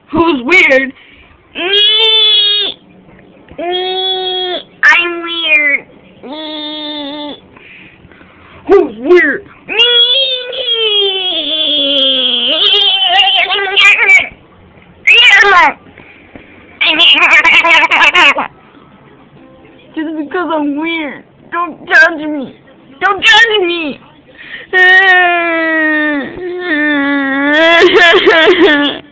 Who's weird? Me. Me. I'm weird. Me. Who's weird? Me. Just because I'm weird. Don't judge me. Don't judge me.